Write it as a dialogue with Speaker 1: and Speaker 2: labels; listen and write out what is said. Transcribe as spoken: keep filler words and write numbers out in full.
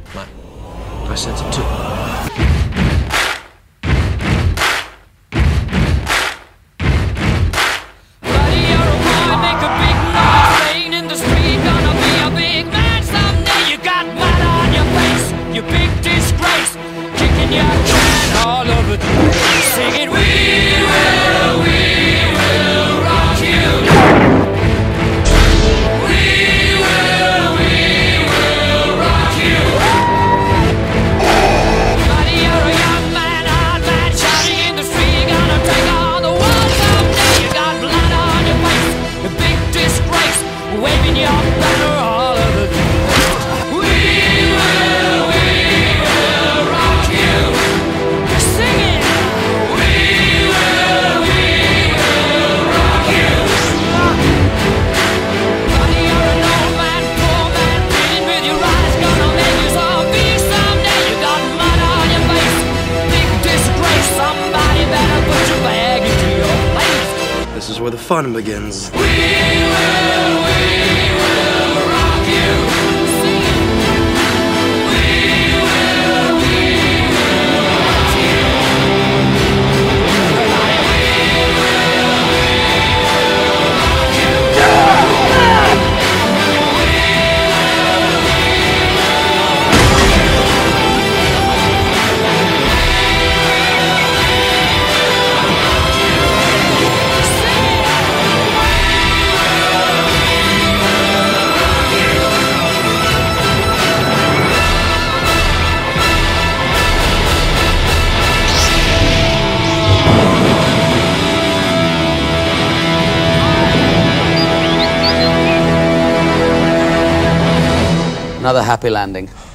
Speaker 1: I, I sense it too.
Speaker 2: Singing, we will, we will rock you. We will, we will rock you. Buddy, you're a young man, hard man, shouting in the street, gonna take on the world someday. You got blood on your face, a big disgrace, waving your banner all over the place. We will, we will rock you. Singing.
Speaker 1: This is where the fun begins.
Speaker 2: We will, we will rock you. Sing We will, we will rock you. Everybody, we will, we will rock you. Yeah!
Speaker 3: Another happy landing.